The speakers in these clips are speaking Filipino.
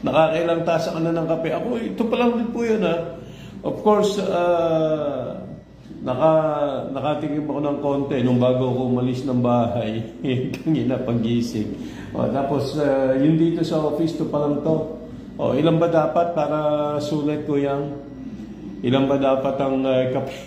Nakakailang tasa ka na ng kape. Ako, ito pa lang din po yun, ha. Of course, nakatikim ako ng konti nung bago ako umalis ng bahay. Kanina pag-gising. Tapos, yun dito sa office, ito pa lang to. Ilan ba dapat para sulit ko yan? Ilan ba dapat ang kape?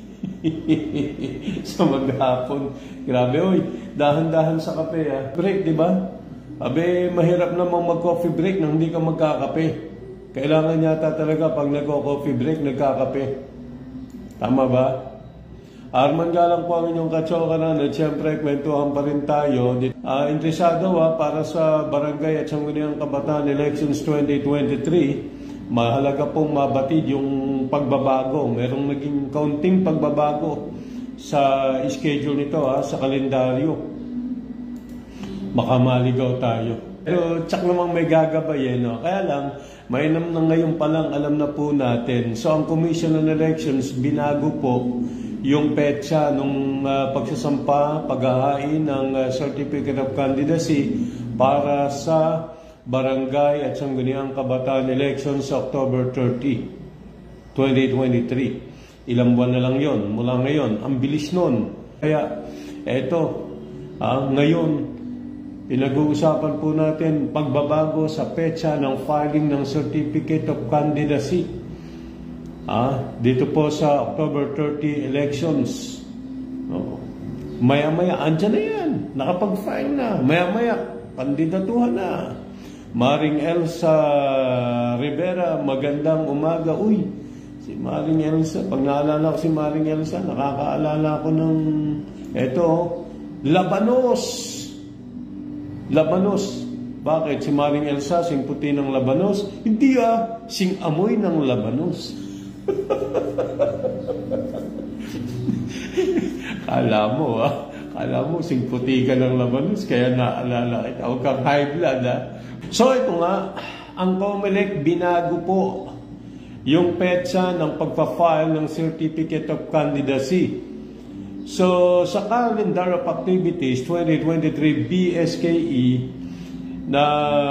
Sa maghapon. Grabe, oy. Dahan-dahan sa kape, ha. Break, di ba? Abe, mahirap namang mag-coffee break nang hindi ka magkakape. Kailangan yata talaga pag nag-coffee break, nagkakape. Tama ba? Arman Galang po ang inyong katsokaran at siyempre kwentuhan pa rin tayo. Interesado para sa Barangay at Sangguniang Kabataan Elections 2023, mahalaga pong mabatid yung pagbabago. Merong naging kaunting pagbabago sa schedule nito, sa kalendaryo. Baka maligaw tayo. Pero tsak namang may gagabay, no? Kaya lang, mainam na ngayon pa lang alam na po natin. So ang Commission on Elections, binago po yung petsa nung pagsasampa, paghahain ng Certificate of Candidacy para sa Barangay at Sangguniang Kabataan Elections sa October 30, 2023. Ilang buwan na lang yon mula ngayon. Ang bilis nun. Kaya, eto, ngayon, pinag-uusapan po natin pagbabago sa petsa ng filing ng Certificate of Candidacy. Dito po sa October 30 elections. Maya-maya, andyan na yan. Nakapag-file na. Maya-maya, kandidatuhan na. Maring Elsa Rivera, magandang umaga. Uy, si Maring Elsa. Pag naalala ko si Maring Elsa, nakakaalala ko ng, Labanos. Labanos. Bakit? Si Maring Elsa, sing puti ng Labanos? Hindi sing amoy ng Labanos. Kala mo, sing puti ka ng Labanos, kaya naalala kita. Huwag kang high blood, So, ito nga, ang COMELEC binago po yung petsa ng pagpa-file ng Certificate of Candidacy. So, sa Calendar of Activities 2023 BSKE na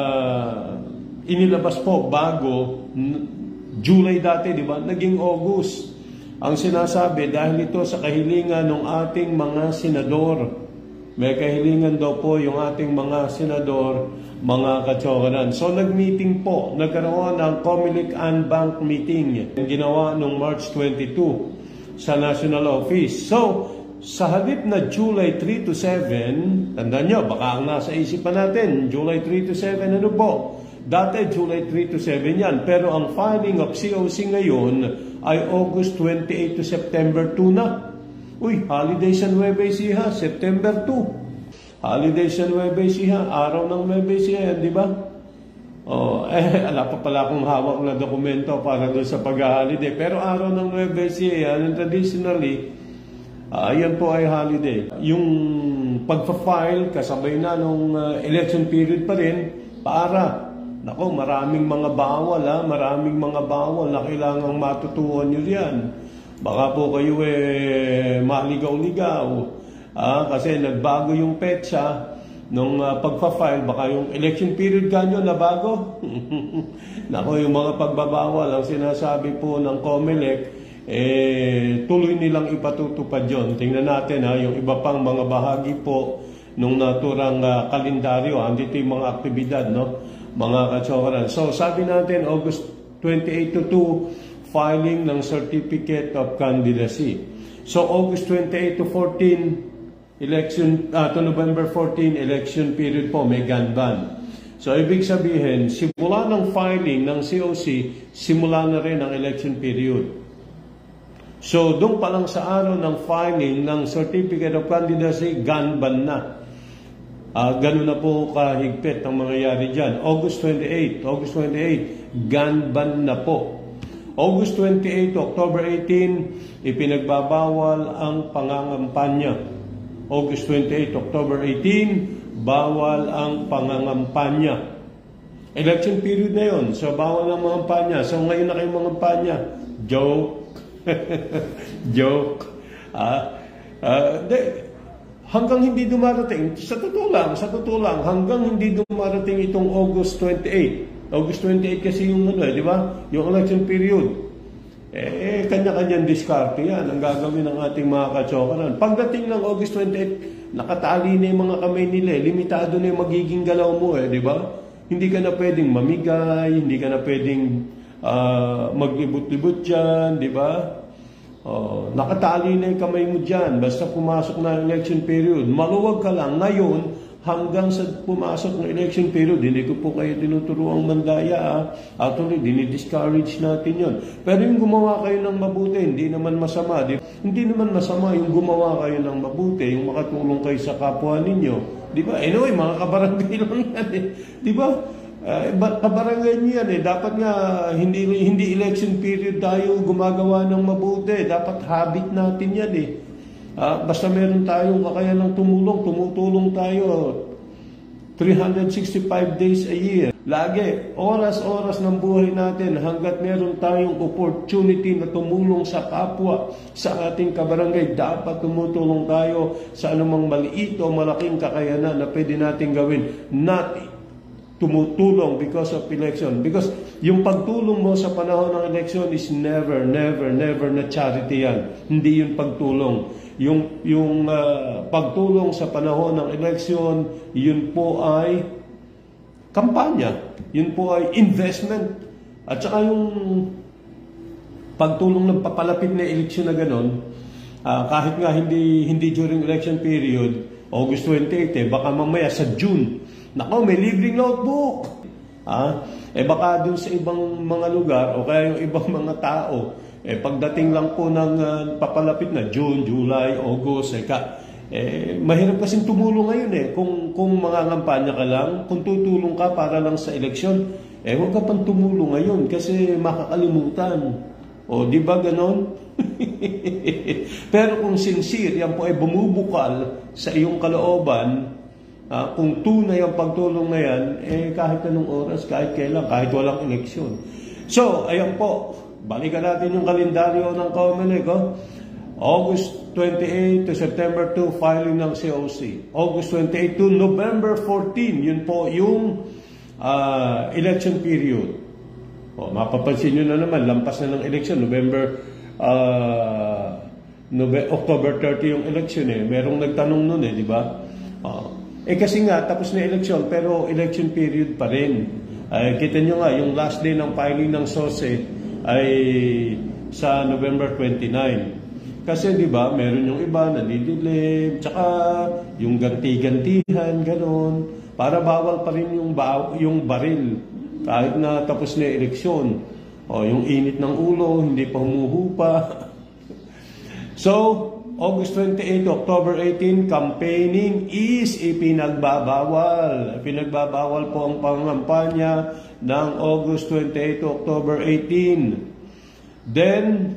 inilabas po bago July dati, di ba? Naging August. Ang sinasabi, dahil ito sa kahilingan ng ating mga senador. May kahilingan daw po yung ating mga senador, mga katsokaran. So, nag-meeting po. Nagkaroon ng COMELEC Unbank meeting. Ginawa noong March 22 sa National Office. So, sa halip na July 3 to 7, tandaan nyo, baka ang nasa isipan natin, July 3 to 7, ano po? Dati July 3 to 7 yan, pero ang filing of COC ngayon ay August 28 to September 2 na. Uy, holiday sa Nueva Ecija, September 2. Holiday sa Nueva Ecija, araw ng Nueva Ecija, di ba? Ala pa pala akong hawak na dokumento para doon sa pag-holiday. Pero araw ng Nueva Ecija, traditionally, yan po ay holiday. Yung pagpa-file, kasabay na nung election period pa rin, para. Nako, maraming mga bawal, maraming mga bawal na kailangang matutuhan nyo riyan. Baka po kayo maligaw-ligaw. Kasi nagbago yung petsa nung pagpa-file, baka yung election period kanyo na bago. Nako, yung mga pagbabawal, ang sinasabi po ng COMELEC, tuloy nilang ipatutupad yun. Tingnan natin yung iba pang mga bahagi po nung naturang kalendaryo. Andito yung mga aktibidad, no? Mga katsokaran. So, sabi natin, August 28 to 2, filing ng Certificate of Candidacy. So, August 28 to 14, election, to November 14, election period po, may gun ban. So, ibig sabihin, simula ng filing ng COC, simula na rin ang election period. So, doon pa lang sa araw ng filing ng Certificate of Candidacy, gun ban na. Ganun na po kahigpit ang mangyayari dyan. August 28, gun ban na po. August 28 to October 18, ipinagbabawal ang pangangampanya. August 28 to October 18, bawal ang pangangampanya. Election period na yon, so bawal ang mangampanya. So ngayon na kayo mangampanya. Joke. Joke. Hanggang hindi dumarating, sa totoo lang, hanggang hindi dumarating itong August 28, August 28 kasi yung di ba? Yung election period. Kanya-kanyang diskarte yan ang gagawin ng ating mga katsokaran. Pagdating ng August 28, nakatali na yung mga kamay nila. Limitado na yung magiging galaw mo, di ba? Hindi ka na pwedeng mamigay, hindi ka na pwedeng maglibot-libot dyan, di ba? Nakatali na yung kamay mo dyan, basta pumasok na ang election period. Maluwag ka lang. Ngayon, hanggang sa pumasok ng election period, hindi ko po kayo tinuturuang mandaya. Actually, dinidiscourage natin yon. Pero yung gumawa kayo ng mabuti, hindi naman masama. Hindi naman masama yung gumawa kayo ng mabuti, yung makatulong kayo sa kapwa ninyo. Di ba? Anyway, mga kabarangay lang yan Di ba? Kabarangay niyo yan Dapat nga, hindi election period tayo gumagawa ng mabuti. Dapat habit natin yan basta meron tayong kakayanang tumutulong tayo 365 days a year. Lagi, oras-oras ng buhay natin hanggat meron tayong opportunity na tumulong sa kapwa, sa ating kabarangay, dapat tumutulong tayo sa anumang maliit o malaking kakayanan na pwede natin gawin. Not tumutulong because of election. Because yung pagtulong mo sa panahon ng election is never na charity yan. Hindi yun pagtulong. Yung pagtulong sa panahon ng election, yun po ay kampanya. Yun po ay investment. At saka yung pagtulong ng papalapit na eleksyon na gano'n, kahit nga hindi during election period, August 28, baka mamaya sa June, nako, may libreng notebook. Baka dun sa ibang mga lugar o kaya yung ibang mga tao, pagdating lang po ng papalapit na June, July, August, mahirap kasing tumulong ngayon Kung mangangampanya ka lang, kung tutulong ka para lang sa eleksyon, huwag ka pang tumulong ngayon kasi makakalimutan. O, di ba ganon? Pero kung sincere, yan po ay bumubukal sa iyong kalooban, kung tunay ang pagtulong na yan, kahit anong oras, kahit kailan, kahit walang eleksyon. So, ayan po, balikan natin yung kalendaryo ng COMELEC. August 28 to September 2, filing ng COC. August 28 to November 14, yun po yung election period. Mapapansin nyo na naman, lampas na ng election, October 30 yung election Merong nagtanong nun di ba? Kasi nga, tapos na election, pero election period pa rin. Kita nyo nga, yung last day ng filing ng SOSE ay sa November 29. Kasi di ba, meron yung iba nadidilim, tsaka yung ganti-gantihan, ganon. Para bawal pa rin yung baril, kahit na tapos na eleksyon. Yung init ng ulo, hindi pa humuhupa. So, August 28, October 18, campaigning is ipinagbabawal. Ipinagbabawal po ang pangampanya ng August 28 to October 18. Then,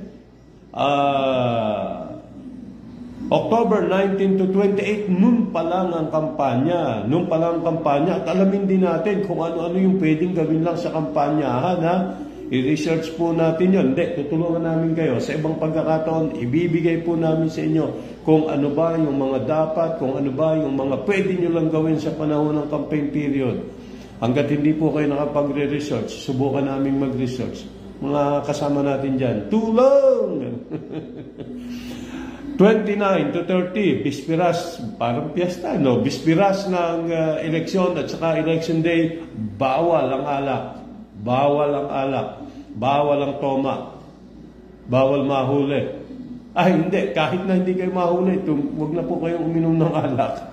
October 19 to 28, nun pa lang ang kampanya. Nun pa lang ang kampanya. At alamin din natin kung ano-ano yung pwedeng gawin lang sa kampanyahan, I-research po natin yun. Hindi, tutulungan namin kayo. Sa ibang pagkakataon, ibibigay po namin sa inyo kung ano ba yung mga dapat, kung ano ba yung mga pwede nyo lang gawin sa panahon ng campaign period. Hanggat hindi po kayo nakapagre-research, subukan namin mag-research. Mga kasama natin dyan, tulong! 29 to 30, bispiras, parang piyesta, bispiras ng eleksyon at saka election day, bawal ang alak. Bawal ang alak, bawal ang toma, bawal mahuli. Hindi, kahit na hindi kayo mahuli, huwag na po kayong uminom ng alak.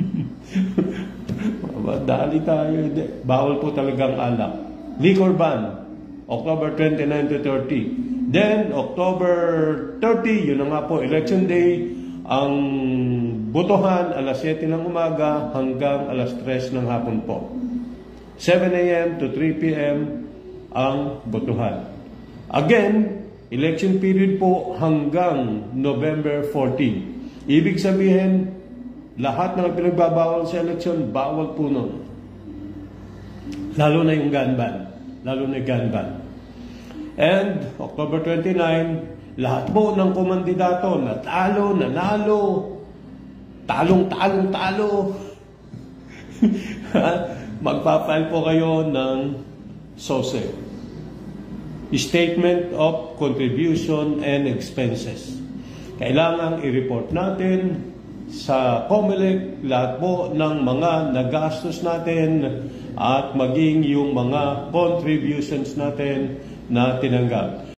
Dali tayo, hindi. Bawal po talagang alak. Liquor ban, October 29 to 30. Then, October 30, yun na nga po, election day, ang botohan, alas 7 ng umaga hanggang alas 3 ng hapon po. 7 a.m. to 3 p.m. ang botohan. Again, election period po hanggang November 14. Ibig sabihin, lahat ng pinagbabawal sa election, bawal po nun. Lalo na yung gun ban. And October 29, lahat po ng kumandidato na nanalo, talong-talo, magpa-file po kayo ng SOSE. Statement of Contribution and Expenses. Kailangang i-report natin sa COMELEC lahat po ng mga nagastos natin at maging yung mga contributions natin na tinanggap.